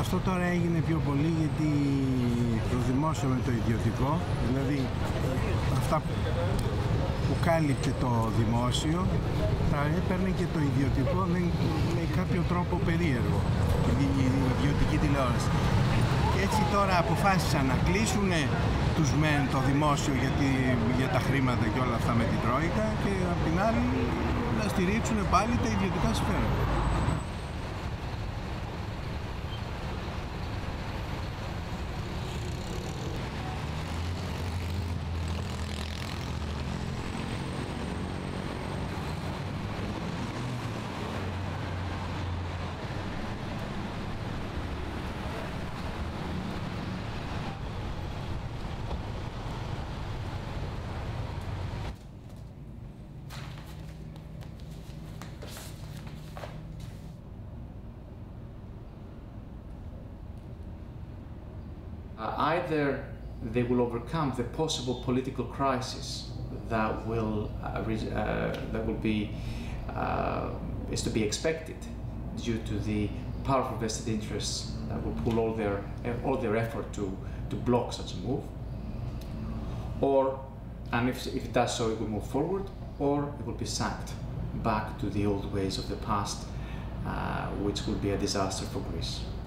Αυτό τώρα έγινε πιο πολύ γιατί το δημόσιο με το ιδιωτικό, δηλαδή αυτά που κάλυπτε το δημόσιο, τα έπαιρνε και το ιδιωτικό με κάποιο τρόπο περίεργο, η ιδιωτική τηλεόραση. Και έτσι τώρα αποφάσισαν να κλείσουν τους μεν το δημόσιο για τα χρήματα και όλα αυτά με την Τρόικα και απ' την άλλη να στηρίξουν πάλι τα ιδιωτικά συμφέροντα. Either they will overcome the possible political crisis that is to be expected due to the powerful vested interests that will pull all their effort to block such a move, and if it does so, it will move forward, or it will be sacked back to the old ways of the past, which will be a disaster for Greece.